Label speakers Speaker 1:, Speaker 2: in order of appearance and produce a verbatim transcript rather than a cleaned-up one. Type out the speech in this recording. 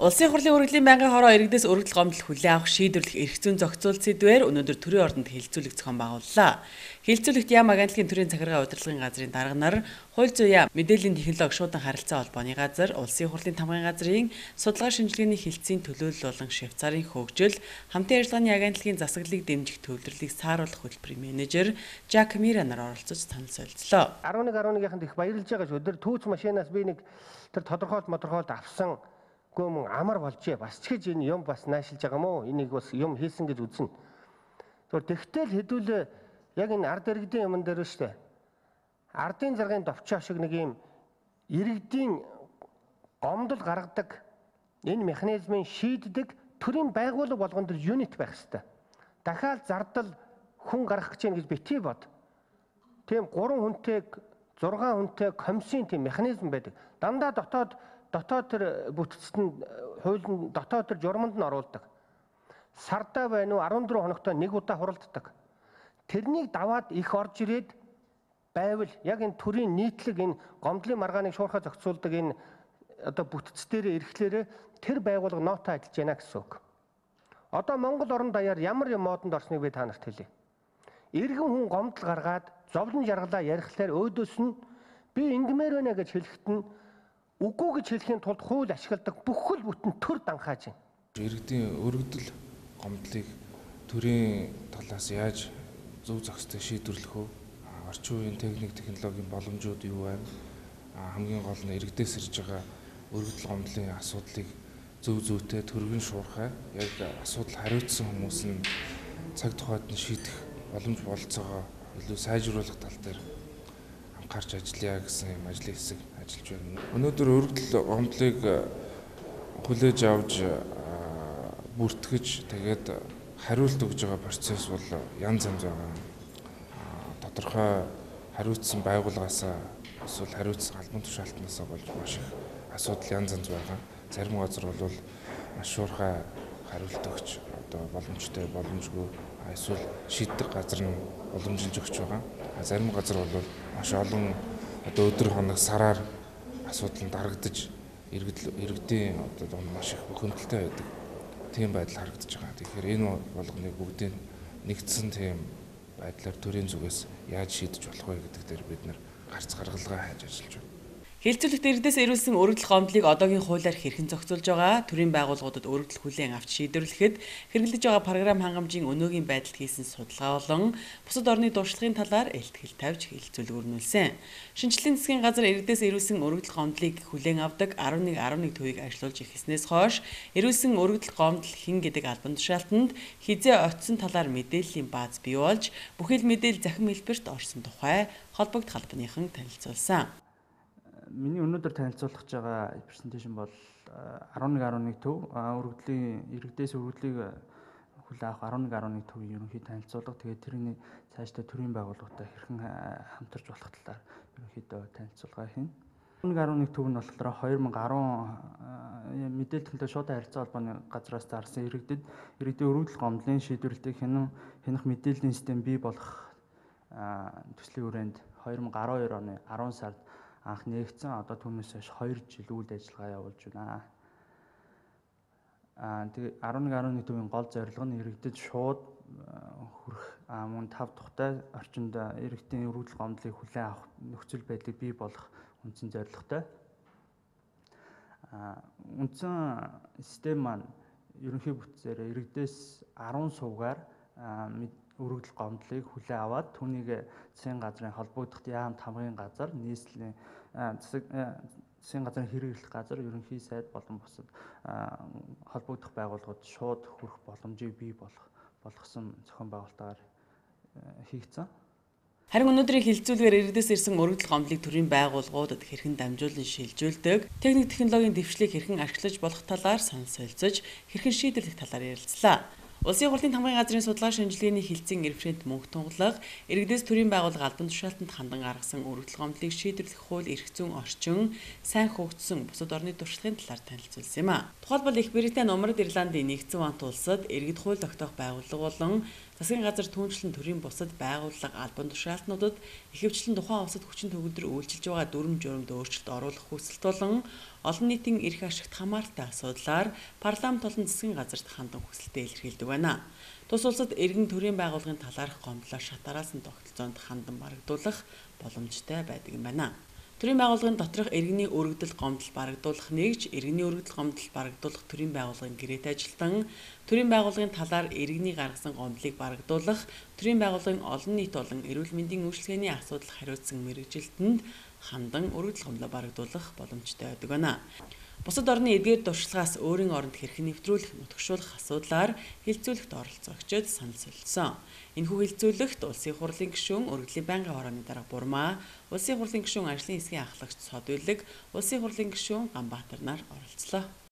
Speaker 1: Улсын хурлын өргөдлийн байнгын хороо иргэдээс өргөдөл гомдол хүлээн авах шийдвэрлэх эрх зүйн зохицуулт сэдвээр өнөөдөр төрийн ордонд хилцүүлэг зохион байгууллаа. Хилцүүлэгт Яам агентлагийн төрийн захиргаа удирдлагын газрын дарга нар, хууль зүйн мэдээллийн технологи шуудан харилцаа холбооны газар, улсын хурлын тамгын газрын судалгаа шинжилгээний хилцээний төлөөлөл болон Швейцарын хөгжил, хамтын ажиллагааны агентлагийн засаглалыг дэмжих төвлөрлийг сааруулах хөтөлбөрийн менежер Жак Мира нар оролцож санал солилцлоо.
Speaker 2: eleven eleven-ийнхэнд их баярлж байгаа шүү. Тэр түүц машинаас би нэг тэр тодорхойлт модорхойлт авсан гүмэн амар болжээ. Бас ч гэж энэ юм бас наашилж байгаа мó. Энийг бас юм хийсэн гэж үзнэ. Тэгвэл тэгтэл хэдүүлээ яг энэ ард иргэдийн юмн дээр шүү дээ. Ардын заргын довчоо шиг нэг юм иргэдийн гомдол гаргадаг энэ механизмын шийддэг төрийн байгууллага болгон төр юнит байх хэрэгтэй. Дахиад зардал хүн гарах гэж гэж битгий бод. Тийм гурван хүнтэй зургаан хүнтэй комиссийн тийм механизм байдаг. Дандаа дотоод дотоод төр бүтцэнд хуулийн дотоод төр журманд нь оруулдаг. Сардаа байна уу fourteen хоногтой нэг удаа хуралддаг. Тэрнийг даваад их орж ирээд байвал яг энэ төрийн нийтлэг энэ гомдлын маргааныг шуурхаа зохицуулдаг энэ одоо бүтц дээр ирэхлээрээ тэр байгууллага ноотоо ажиллаж байна гэсэн үг. Одоо Монгол орон даяар ямар юм модонд орсныг би та нарт хэлье. Иргэн хүн гомдол гаргаад зовлон жаргалаа ярихлаар өөдөөс нь би ингэмээр байна гэж хэлэхэд нь үгүй гэж хэлхийн тулд хууль ашигладаг бүхэл бүтэн төр данхааж байна.
Speaker 3: Иргэдийн өргөдөл гомдлыг төрийн талаас яаж зөв зохистой шийдвэрлэх вэ? Орчин үеийн техник технологийн боломжууд юу байна? Хамгийн гол нь иргэдээс ирж байгаа өргөдөл гомдлын асуудлыг зөв зүйтэй төргөн шуурхай яг асуудал хариуцсан хүмүүс нь цаг тухайд нь шийдэх боломж болцоогоо илүү сайжруулах тал дээр анхаарч ажиллая гэсэн юм ажлын хэсэг ажиллаж байна. Өнөөдөр өргөдөл гомдлыг хүлээж авч бүртгэж тэгээд хариулт өгж байгаа процесс бол янз янз байгаа. Тодорхой хариуцсан байгууллагаас эсвэл хариуцсан албан тушаалтнаас болж маш их асуудал янз янз байгаа. Зарим газар бол маш шуурхай хариулт өгч одоо боломжтой боломжгүй эсвэл шийддэг газар нь уламжилж өгч байгаа. Зарим газар бол маш олон одоо өдөр хоног сараар асуудал дарагдаж иргэдийн одоо маш их бухимдалтай байдаг. Тийм байдал харагдаж байгаа. Тэгэхээр энэ болгоныг бүгдийг нэгдсэн тийм байдлаар төрийн зүгээс яаж шийдэж болох вэ гэдэг дээр бид нэр гарц гаргалгаа хайж ажиллаж байна.
Speaker 1: Хилцүүлэгт иргэдээс ирүүлсэн өргөдөл гомдлыг одоогийн хуулиар хэрхэн зохицуулж байгаа, төрийн байгууллагуудад өргөдөл хүлээн авч шийдвэрлэхэд хэрэглэж байгаа програм хангамжийн өнөөгийн байдалд хийсэн судалгаа болон бусад орны дуршлагын талаар илтгэл тавьж хилцүүлэг өрнүүлсэн. Шинжлэлийн засгийн газар иргэдээс ирүүлсэн өргөдөл гомдлыг хүлээн авдаг eleven eleven төвийг ажилуулж эхэлснээс хойш ирүүлсэн өргөдөл гомдол хэн гэдэг албан тушаалтанд хизээ очисон талаар мэдээллийн бааз бий болж бүхэл мэдээлэл захин хэлбэрт орсон тухай холбогд халбаныхан танилцуулсан.
Speaker 4: Миний өнөөдөр танилцуулах байгаа презентацийн бол eleven eleven төв өргөдлийн иргэдээс өргөдлийг хүлээн авах eleven eleven төвийн ерөнхий танилцуулга. Тэгээд тэрний цаашдаа төрийн байгууллагатай хэрхэн хамтарч болох талаар ерөнхийдөө танилцуулга хийнэ. eleven eleven төв нь болохоор twenty ten мэдээлэл технологи шуудан харилцаа холбооны газраас зарсан иргэдэд иргэдийн өргөдөл гомдлын шийдвэрлэлийг хянах хянах мэдээллийн систем бий болох төслийн хүрээнд twenty twelve оны ten сард анх нээгдсэн. Одоо түүнээс хойш two жил үйл ажиллагаа явуулж байна. Аа тэгээ eleven eleven төвийн гол зорилго нь иргэдэд шууд хүрэх мөн тав тухтай орчинд иргэдийн өргөдөл гомдлыг хүлээн авах нөхцөл байдлыг бий болгох үндсэн зорилготой. Аа үндсэн систем маань ерөнхий бүтцээр иргэдээс ten сувгаар өргөдөл гомдлыг хүлээн аваад түүнийг засгийн газрын холбогдох яам тамгын газар, нийслэлийн засгийн газрын хэрэглэх газар, ерөнхий сайд болон бусад холбогдох байгууллагууд шууд хүрэх боломжийг бий болох болгосон зохион байгуулалтаар хийгдсэн.
Speaker 1: Харин өнөөдрийн хилцүүлгээр иргэдээс ирсэн өргөдөл гомдлыг төрийн байгууллагуудад хэрхэн дамжуулан шилжүүлдэг, техник технологийн дэвшлиг хэрхэн ашиглаж болох талаар санал солилцож, хэрхэн шийдвэрлэх талаар ярилцлаа. Улсын хурлын тамгын газрын судалгаа шинжилгээний хилцээний референт мөнх тунгалаг иргэдээс төрийн байгууллага албан тушаалтанд хандан гаргасан өргөдөл гомдлыг шийдвэрлэх хууль эрх зүйн орчин сайн хөгжсөн бусад орны туршлагын талаар танилцуулсан юм а. Тухайлбал Их Британи, Умард Ирландын нэгдсэн онт улсад иргэд хууль тогтоох байгууллага болон Засгийн газар түүнчлэн төрийн бусад байгууллага албан тушаалтнуудад ихэвчлэн тухайн улсад хүчин төгөлдөр үйлчилж байгаа дүрм журамд өөрчлөлт оруулах хүсэлт болон олон нийтийн эрх ашигт хамааралтай асуудлаар парламент болон засгийн газарт хандан хүсэлтээ илэрхийлдэг байна. Тус улсад иргэн төрийн байгууллагын талаарх гомдлоо шатараасан тогтолцоонд хандан барагдуулах боломжтой байдаг юм байна. Төрийн байгууллагын доторх иргэний өргөдөл гомдол барагдуулах нэгж иргэний өргөдөл гомдол барагдуулах төрийн байгууллагын гэрээтэй ажилтан төрийн байгууллагын талаар иргэний гаргасан гомдлыг барагдуулах төрийн байгууллагын олон нийт болон эрүүл мэндийн үйлчилгээний асуудал хариуцсан мэргэжилтэнд хандан өргөдөл гомдлоо барагдуулах боломжтой байдаг байна. Бусад орны эдгээр туршлагаас өөрийн оронд хэрхэн нэвтрүүлэх, нутагшуулах асуудлаар хилцүүлэгт оролцогчид санал солилцсон. Энэхүү хилцүүлэгт улсын хурлын гишүүн, өргөдлийн байнгын хорооны дарга Бурмаа, улсын хурлын гишүүн, ажлын хэсгийн ахлагч Цод Үлэг, улсын хурлын гишүүн Ганбаатар нар оролцлоо.